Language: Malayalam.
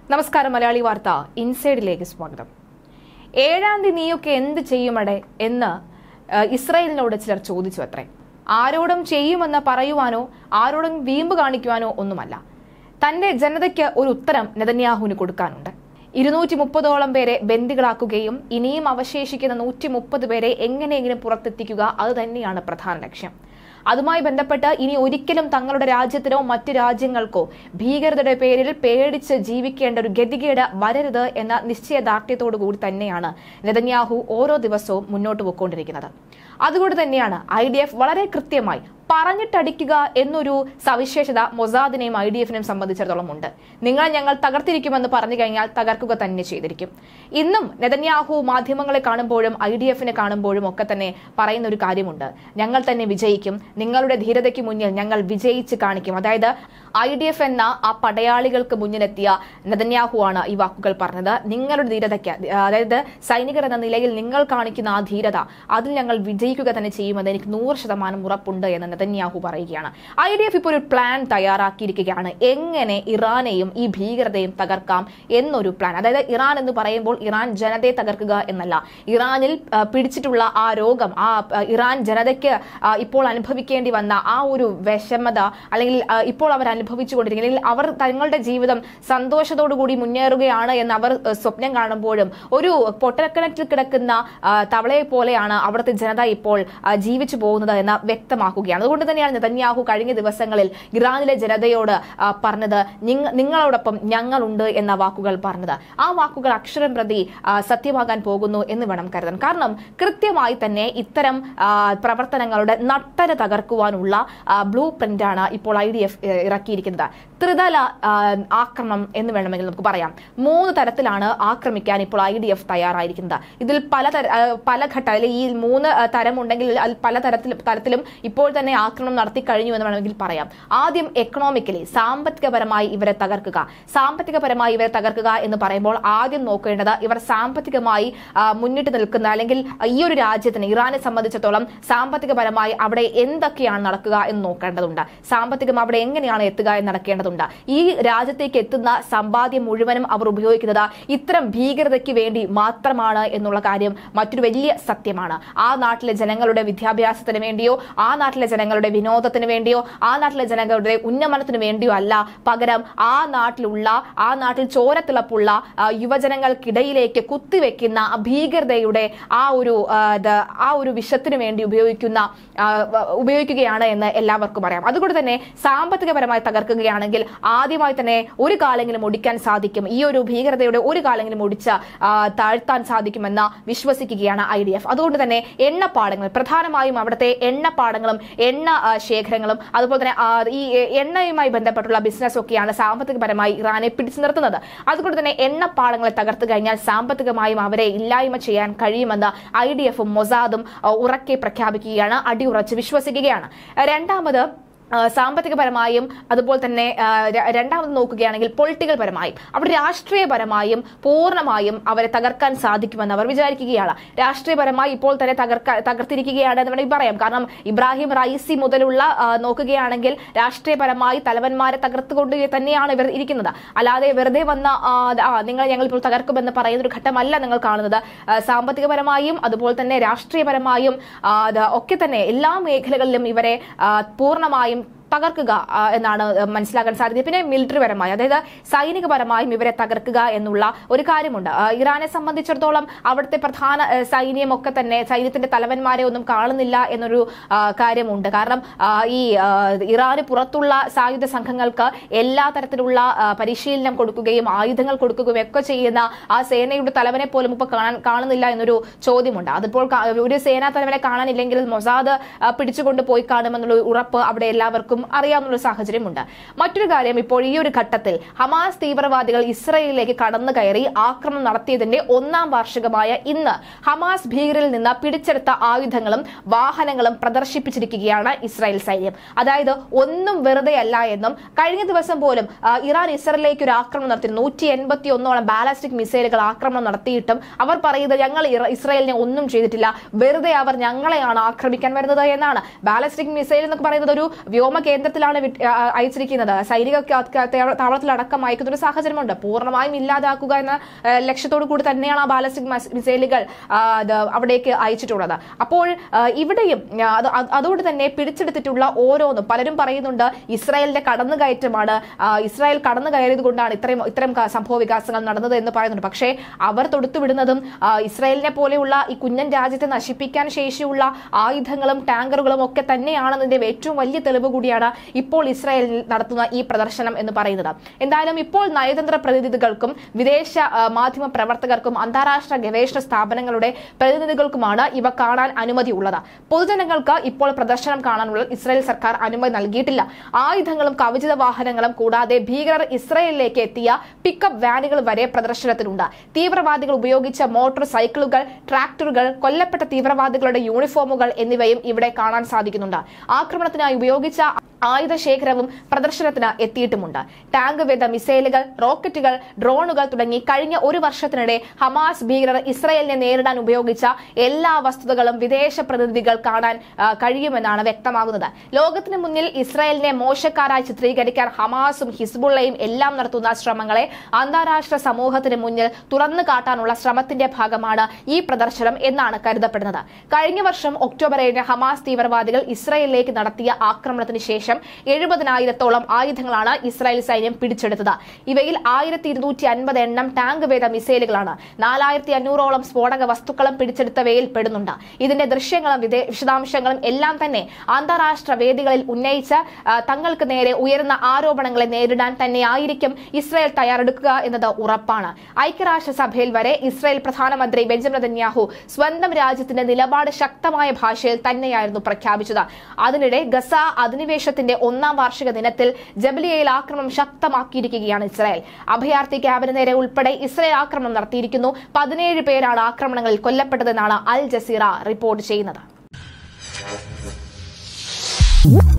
നമസ്കാരം മലയാളി വാർത്ത ഇൻസൈഡിലേക്ക് സ്വാഗതം. 7-ാം തീയതി നീയൊക്കെ എന്ത് ചെയ്യുമടെ എന്ന് ഇസ്രായേലിനോട് ചിലർ ചോദിച്ചു അത്രേ. ആരോടും ചെയ്യുമെന്ന് പറയുവാനോ ആരോടും വീമ്പ് കാണിക്കുവാനോ ഒന്നുമല്ല. തന്റെ ജനതയ്ക്ക് ഒരു ഉത്തരം നെതന്യാഹുവിന് കൊടുക്കാനുണ്ട്. 230ഓളം പേരെ ബന്ദികളാക്കുകയും ഇനിയും അവശേഷിക്കുന്ന 130 പേരെ എങ്ങനെയെങ്കിലും പുറത്തെത്തിക്കുക, അത് തന്നെയാണ് പ്രധാന ലക്ഷ്യം. അതുമായി ബന്ധപ്പെട്ട് ഇനി ഒരിക്കലും തങ്ങളുടെ രാജ്യത്തിനോ മറ്റു രാജ്യങ്ങൾക്കോ ഭീകരതയുടെ പേരിൽ പേടിച്ച് ജീവിക്കേണ്ട ഒരു ഗതികേട് വരരുത് എന്ന നിശ്ചയദാർഢ്യത്തോടു കൂടി തന്നെയാണ് നെതന്യാഹു ഓരോ ദിവസവും മുന്നോട്ട് പോയിക്കൊണ്ടിരിക്കുന്നത്. അതുകൊണ്ട് തന്നെയാണ് IDF വളരെ കൃത്യമായി പറഞ്ഞിട്ടടിക്കുക എന്നൊരു സവിശേഷത മൊസാദിനെയും IDF-നെയും സംബന്ധിച്ചിടത്തോളം ഉണ്ട്. നിങ്ങളെ ഞങ്ങൾ തകർത്തിരിക്കുമെന്ന് പറഞ്ഞു കഴിഞ്ഞാൽ തകർക്കുക തന്നെ ചെയ്തിരിക്കും. ഇന്നും നെതന്യാഹു മാധ്യമങ്ങളെ കാണുമ്പോഴും IDF-നെ കാണുമ്പോഴും ഒക്കെ തന്നെ പറയുന്ന ഒരു കാര്യമുണ്ട്: ഞങ്ങൾ തന്നെ വിജയിക്കും, നിങ്ങളുടെ ധീരതയ്ക്ക് മുന്നിൽ ഞങ്ങൾ വിജയിച്ച് കാണിക്കും. അതായത് IDF എന്ന ആ പടയാളികൾക്ക് മുന്നിലെത്തിയ നെതന്യാഹു ആണ് ഈ വാക്കുകൾ പറഞ്ഞത്. നിങ്ങളുടെ ധീരതയ്ക്ക്, അതായത് സൈനികർ എന്ന നിലയിൽ നിങ്ങൾ കാണിക്കുന്ന ആ ധീരത, അതിൽ ഞങ്ങൾ വിജയിക്കുക തന്നെ ചെയ്യുമെന്ന് എനിക്ക് 100% ഉറപ്പുണ്ട് എന്ന് നെതന്യാഹു പറയുകയാണ്. IDF ഇപ്പോൾ ഒരു പ്ലാൻ തയ്യാറാക്കിയിരിക്കുകയാണ്, എങ്ങനെ ഇറാനെയും ഈ ഭീകരതയും തകർക്കാം എന്നൊരു പ്ലാൻ. അതായത് ഇറാൻ എന്ന് പറയുമ്പോൾ ഇറാൻ ജനതയെ തകർക്കുക എന്നല്ല, ഇറാനിൽ പിടിച്ചിട്ടുള്ള ആ രോഗം, ആ ഇറാൻ ജനതയ്ക്ക് ഇപ്പോൾ അനുഭവിക്കേണ്ടി വന്ന ആ ഒരു വിഷമത, അല്ലെങ്കിൽ ഇപ്പോൾ അവർ അനുഭവിച്ചുകൊണ്ടിരിക്കുന്ന, അവർ തങ്ങളുടെ ജീവിതം സന്തോഷത്തോടുകൂടി മുന്നേറുകയാണ് എന്ന് അവർ സ്വപ്നം കാണുമ്പോഴും ഒരു പൊട്ടക്കിണറ്റിൽ കിടക്കുന്ന തവളയെ പോലെയാണ് അവിടുത്തെ ജനത ഇപ്പോൾ ജീവിച്ചു പോകുന്നത് എന്ന് വ്യക്തമാക്കുകയാണ്. അതുകൊണ്ട് തന്നെയാണ് നെതന്യാഹു കഴിഞ്ഞ ദിവസങ്ങളിൽ ഇറാനിലെ ജനതയോട് പറഞ്ഞത്, നിങ്ങളോടൊപ്പം ഞങ്ങളുണ്ട് എന്ന വാക്കുകൾ പറഞ്ഞത്. ആ വാക്കുകൾ അക്ഷരം പ്രതി സത്യമാകാൻ പോകുന്നു എന്ന് വേണം കരുതാൻ. കാരണം കൃത്യമായി തന്നെ ഇത്തരം പ്രവർത്തനങ്ങളുടെ നട്ടര തകർക്കുവാനുള്ള ബ്ലൂ പ്രിന്റാണ് ഇപ്പോൾ IDF ഇറക്കിയിരിക്കുന്നത്. ത്രിതല ആക്രമണം എന്ന് വേണമെങ്കിൽ നമുക്ക് പറയാം. 3 തരത്തിലാണ് ആക്രമിക്കാൻ ഇപ്പോൾ IDF തയ്യാറായിരിക്കുന്നത്. ഇതിൽ പല ഘട്ട, ഈ 3 തരമുണ്ടെങ്കിൽ പല തരത്തിലും ഇപ്പോൾ തന്നെ ആക്രമണം നടത്തി കഴിഞ്ഞു എന്ന് വേണമെങ്കിൽ പറയാം. ആദ്യം എക്കണോമിക്കലി, സാമ്പത്തികപരമായി ഇവരെ തകർക്കുക. സാമ്പത്തികപരമായി ഇവരെ തകർക്കുക എന്ന് പറയുമ്പോൾ ആദ്യം നോക്കേണ്ടത് ഇവർ സാമ്പത്തികമായി മുന്നിട്ട് നിൽക്കുന്ന, അല്ലെങ്കിൽ ഈ ഒരു രാജ്യത്തിന്, ഇറാനെ സംബന്ധിച്ചിടത്തോളം സാമ്പത്തികപരമായി അവിടെ എന്തൊക്കെയാണ് നടക്കുക എന്ന് നോക്കേണ്ടതുണ്ട്. സാമ്പത്തികം അവിടെ എങ്ങനെയാണ് എത്തുക എന്ന് നടക്കേണ്ടതുണ്ട്. ഈ രാജ്യത്തേക്ക് എത്തുന്ന സമ്പാദ്യം മുഴുവനും അവർ ഉപയോഗിക്കുന്നത് ഇത്തരം ഭീകരതയ്ക്ക് വേണ്ടി മാത്രമാണ് എന്നുള്ള കാര്യം മറ്റൊരു വലിയ സത്യമാണ്. ആ നാട്ടിലെ ജനങ്ങളുടെ വിദ്യാഭ്യാസത്തിന് വേണ്ടിയോ, ആ നാട്ടിലെ ജനങ്ങളുടെ വിനോദത്തിന് വേണ്ടിയോ, ആ നാട്ടിലെ ജനങ്ങളുടെ ഉന്നമനത്തിന് വേണ്ടിയോ അല്ല, പകരം ആ നാട്ടിൽ ചോരത്തിളപ്പുള്ള യുവജനങ്ങൾക്കിടയിലേക്ക് കുത്തിവെക്കുന്ന ഭീകരതയുടെ ആ ഒരു വിഷത്തിന് വേണ്ടി ഉപയോഗിക്കുകയാണ് എന്ന് എല്ലാവർക്കും അറിയാം. അതുകൊണ്ട് തന്നെ സാമ്പത്തികപരമായി തകർക്കുകയാണെങ്കിൽ ആദ്യമായി തന്നെ ഒരു കാലെങ്കിലും ഒടിക്കാൻ സാധിക്കും, ഈ ഒരു ഭീകരതയുടെ ഒരു കാലെങ്കിലും ഒടിച്ച് താഴ്ത്താൻ സാധിക്കുമെന്ന് വിശ്വസിക്കുകയാണ് IDF. അതുകൊണ്ട് തന്നെ എണ്ണപ്പാടങ്ങൾ, പ്രധാനമായും അവിടുത്തെ എണ്ണപ്പാടങ്ങളും എണ്ണ ശേഖരങ്ങളും അതുപോലെ തന്നെ ഈ എണ്ണയുമായി ബന്ധപ്പെട്ടുള്ള ബിസിനസ് ഒക്കെയാണ് സാമ്പത്തികപരമായി ഇറാനെ പിടിച്ചു നിർത്തുന്നത്. അതുകൊണ്ട് തന്നെ എണ്ണപ്പാടങ്ങളെ തകർത്തു കഴിഞ്ഞാൽ സാമ്പത്തികമായും അവരെ ഇല്ലായ്മ ചെയ്യാൻ കഴിയുമെന്ന് IDF-ഉം മൊസാദും ഉറക്കെ പ്രഖ്യാപിക്കുകയാണ്, അടിയുറച്ച് വിശ്വസിക്കുകയാണ്. രണ്ടാമത് സാമ്പത്തികപരമായും അതുപോലെ തന്നെ രണ്ടാമത് നോക്കുകയാണെങ്കിൽ പൊളിറ്റിക്കൽ പരമായും, അവിടെ രാഷ്ട്രീയപരമായും പൂർണ്ണമായും അവരെ തകർക്കാൻ സാധിക്കുമെന്ന് അവർ വിചാരിക്കുകയാണ്. രാഷ്ട്രീയപരമായി ഇപ്പോൾ തന്നെ തകർത്തിരിക്കുകയാണ് എന്ന് വേണമെങ്കിൽ പറയാം. കാരണം ഇബ്രാഹിം റൈസി മുതലുള്ള നോക്കുകയാണെങ്കിൽ രാഷ്ട്രീയപരമായി തലവന്മാരെ തകർത്തുകൊണ്ട് തന്നെയാണ് ഇവർ ഇരിക്കുന്നത്. അല്ലാതെ വെറുതെ വന്ന ഞങ്ങൾ ഇപ്പോൾ തകർക്കുമെന്ന് പറയുന്ന ഒരു ഘട്ടമല്ല നിങ്ങൾ കാണുന്നത്. സാമ്പത്തികപരമായും അതുപോലെ തന്നെ രാഷ്ട്രീയപരമായും ഒക്കെ തന്നെ എല്ലാ മേഖലകളിലും ഇവരെ പൂർണ്ണമായും തകർക്കുക എന്നാണ് മനസ്സിലാക്കാൻ സാധിക്കുന്നത്. പിന്നെ മിലിറ്ററി പരമായി, അതായത് സൈനികപരമായും ഇവരെ തകർക്കുക എന്നുള്ള ഒരു കാര്യമുണ്ട്. ഇറാനെ സംബന്ധിച്ചിടത്തോളം അവിടുത്തെ പ്രധാന സൈന്യമൊക്കെ തന്നെ സൈന്യത്തിന്റെ തലവന്മാരെ ഒന്നും കാണുന്നില്ല എന്നൊരു കാര്യമുണ്ട്. കാരണം ഈ ഇറാന് പുറത്തുള്ള സായുധ സംഘങ്ങൾക്ക് എല്ലാ തരത്തിലുള്ള പരിശീലനം കൊടുക്കുകയും ആയുധങ്ങൾ കൊടുക്കുകയും ഒക്കെ ചെയ്യുന്ന ആ സേനയുടെ തലവനെ പോലും ഇപ്പോൾ കാണുന്നില്ല എന്നൊരു ചോദ്യമുണ്ട്. അതിപ്പോൾ ഒരു സേനാ തലവനെ കാണാനില്ലെങ്കിൽ മൊസാദ് പിടിച്ചുകൊണ്ട് പോയി കാണുമെന്നുള്ള ഉറപ്പ് അവിടെ എല്ലാവർക്കും അറിയാവുന്ന സാഹചര്യമുണ്ട്. മറ്റൊരു കാര്യം, ഇപ്പോൾ ഈ ഒരു ഘട്ടത്തിൽ ഹമാസ് തീവ്രവാദികൾ ഇസ്രായേലിലേക്ക് കടന്നു കയറി ആക്രമണം നടത്തിയതിന്റെ 1ാം വാർഷികമായ ഇന്ന് ഹമാസ് ഭീകരിൽ നിന്ന് പിടിച്ചെടുത്ത ആയുധങ്ങളും വാഹനങ്ങളും പ്രദർശിപ്പിച്ചിരിക്കുകയാണ് ഇസ്രായേൽ സൈന്യം. അതായത് ഒന്നും വെറുതെ അല്ല എന്നും, കഴിഞ്ഞ ദിവസം പോലും ഇറാൻ ഇസ്രായേലിലേക്ക് ഒരു ആക്രമണം നടത്തി 181ഓളം ബാലിസ്റ്റിക് മിസൈലുകൾ ആക്രമണം നടത്തിയിട്ടും അവർ പറയുന്നത് ഞങ്ങൾ ഇസ്രായേലിനെ ഒന്നും ചെയ്തിട്ടില്ല, വെറുതെ അവർ ഞങ്ങളെയാണ് ആക്രമിക്കാൻ വരുന്നത് എന്നാണ്. ബാലിസ്റ്റിക് മിസൈൽ എന്നൊക്കെ പറയുന്നത് ഒരു വ്യോമ കേന്ദ്രത്തിലാണ് അയച്ചിരിക്കുന്നത്. സൈനിക താവളത്തിലടക്കം അയക്കുന്ന ഒരു സാഹചര്യമുണ്ട്. പൂർണ്ണമായും ഇല്ലാതാക്കുക എന്ന ലക്ഷ്യത്തോടു കൂടി തന്നെയാണ് ആ ബാലിസ്റ്റിക് മിസൈലുകൾ അവിടേക്ക് അയച്ചിട്ടുള്ളത്. അപ്പോൾ ഇവിടെയും അതോട് തന്നെ പിടിച്ചെടുത്തിട്ടുള്ള ഓരോന്നും പലരും പറയുന്നുണ്ട് ഇസ്രായേലിന്റെ കടന്നുകയറ്റമാണ്, ഇസ്രായേൽ കടന്നു കയറിയത് കൊണ്ടാണ് ഇത്തരം സംഭവ വികാസങ്ങൾ നടന്നത് എന്ന് പറയുന്നുണ്ട്. പക്ഷേ അവർ തൊടുത്തുവിടുന്നതും ഇസ്രായേലിനെ പോലെയുള്ള ഈ കുഞ്ഞൻ രാജ്യത്തെ നശിപ്പിക്കാൻ ശേഷിയുള്ള ആയുധങ്ങളും ടാങ്കറുകളും ഒക്കെ തന്നെയാണെന്നതിന്റെ ഏറ്റവും വലിയ തെളിവ് കൂടിയാണ് ഇപ്പോൾ ഇസ്രായേലിൽ നടത്തുന്ന ഈ പ്രദർശനം എന്ന് പറയുന്നത്. എന്തായാലും ഇപ്പോൾ നയതന്ത്ര പ്രതിനിധികൾക്കും വിദേശ മാധ്യമ പ്രവർത്തകർക്കും അന്താരാഷ്ട്ര ഗവേഷണ സ്ഥാപനങ്ങളുടെ പ്രതിനിധികൾക്കുമാണ് ഇവ കാണാൻ അനുമതി ഉള്ളത്. പൊതുജനങ്ങൾക്ക് ഇപ്പോൾ പ്രദർശനം കാണാനുള്ള ഇസ്രായേൽ സർക്കാർ അനുമതി നൽകിയിട്ടില്ല. ആയുധങ്ങളും കവചിത വാഹനങ്ങളും കൂടാതെ ഭീകരർ ഇസ്രായേലിലേക്ക് എത്തിയ പിക്കപ്പ് വാനുകൾ വരെ പ്രദർശനത്തിലുണ്ട്. തീവ്രവാദികൾ ഉപയോഗിച്ച മോട്ടോർ സൈക്കിളുകൾ, ട്രാക്ടറുകൾ, കൊല്ലപ്പെട്ട തീവ്രവാദികളുടെ യൂണിഫോമുകൾ എന്നിവയും ഇവിടെ കാണാൻ സാധിക്കുന്നുണ്ട്. ആക്രമണത്തിനായി ഉപയോഗിച്ച ആയുധശേഖരവും പ്രദർശനത്തിന് എത്തിയിട്ടുമുണ്ട്. ടാങ്ക് വേദ മിസൈലുകൾ, റോക്കറ്റുകൾ, ഡ്രോണുകൾ തുടങ്ങി കഴിഞ്ഞ ഒരു വർഷത്തിനിടെ ഹമാസ് ഭീകരർ ഇസ്രായേലിനെ നേരിടാൻ ഉപയോഗിച്ച എല്ലാ വസ്തുതകളും വിദേശ പ്രതിനിധികൾ കാണാൻ കഴിയുമെന്നാണ് വ്യക്തമാകുന്നത്. ലോകത്തിന് മുന്നിൽ ഇസ്രായേലിനെ മോശക്കാരായി ചിത്രീകരിക്കാൻ ഹമാസും ഹിസ്ബുള്ളയും എല്ലാം നടത്തുന്ന ശ്രമങ്ങളെ അന്താരാഷ്ട്ര സമൂഹത്തിന് മുന്നിൽ തുറന്നു കാട്ടാനുള്ള ശ്രമത്തിന്റെ ഭാഗമാണ് ഈ പ്രദർശനം എന്നാണ് കരുതപ്പെടുന്നത്. കഴിഞ്ഞ വർഷം ഒക്ടോബർ 7 ഹമാസ് തീവ്രവാദികൾ ഇസ്രായേലിലേക്ക് നടത്തിയ ആക്രമണത്തിന് ശേഷം 70,000-ഓളം ആയുധങ്ങളാണ് ഇസ്രായേൽ സൈന്യം പിടിച്ചെടുത്തത്. ഇവയിൽ 1250 എണ്ണം ടാങ്ക് വേദ മിസൈലുകളാണ്. 4500-ഓളം സ്ഫോടക വസ്തുക്കളും പിടിച്ചെടുത്തവയിൽ പെടുന്നുണ്ട്. ഇതിന്റെ ദൃശ്യങ്ങളും വിശദാംശങ്ങളും എല്ലാം തന്നെ അന്താരാഷ്ട്ര വേദികളിൽ ഉന്നയിച്ച് തങ്ങൾക്ക് നേരെ ഉയർന്ന ആരോപണങ്ങളെ നേരിടാൻ തന്നെയായിരിക്കും ഇസ്രായേൽ തയ്യാറെടുക്കുക എന്നത് ഉറപ്പാണ്. ഐക്യരാഷ്ട്രസഭയിൽ വരെ ഇസ്രായേൽ പ്രധാനമന്ത്രി ബെഞ്ചമിൻ നെതന്യാഹു സ്വന്തം രാജ്യത്തിന്റെ നിലപാട് ശക്തമായ ഭാഷയിൽ തന്നെയായിരുന്നു പ്രഖ്യാപിച്ചത്. അതിനിടെ ഗസ അധിനിവേശത്തിന്റെ 1ാം വാർഷിക ദിനത്തിൽ ജബലിയയിൽ ആക്രമണം ശക്തമാക്കിയിരിക്കുകയാണ് ഇസ്രായേൽ. അഭയാർത്ഥി ക്യാമ്പിന് നേരെ ഉൾപ്പെടെ ഇസ്രായേൽ ആക്രമണം നടത്തിയിരിക്കുന്നു. 17 പേരാണ് ആക്രമണങ്ങളിൽ കൊല്ലപ്പെട്ടതെന്നാണ് അൽ ജസീറ റിപ്പോർട്ട് ചെയ്യുന്നത്.